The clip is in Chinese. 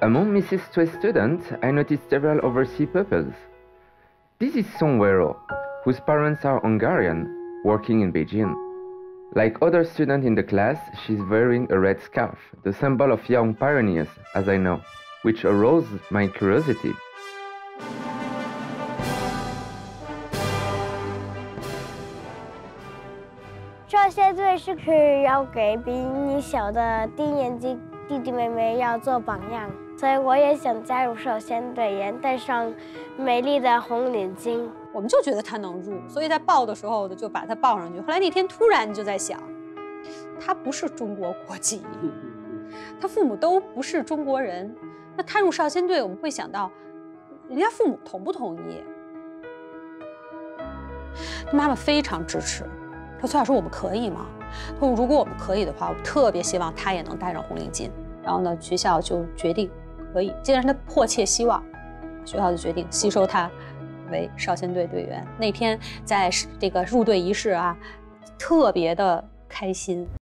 Among Mrs. Tway's students, I noticed several overseas pupils. This is Song Wero, whose parents are Hungarian, working in Beijing. Like other students in the class, she's wearing a red scarf, the symbol of young pioneers, as I know, which aroused my curiosity. 少先队是要给比你小的低年级弟弟妹妹要做榜样，所以我也想加入少先队，也戴上美丽的红领巾。 我们就觉得他能入，所以在报的时候就把他报上去。后来那天突然就在想，他不是中国国籍，他父母都不是中国人，那他入少先队，我们会想到，人家父母同不同意？他妈妈非常支持。 说崔老师，我们可以吗？他说如果我们可以的话，我特别希望他也能戴上红领巾。然后呢，学校就决定可以，既然他迫切希望，学校就决定吸收他为少先队队员。那天在这个入队仪式啊，特别的开心。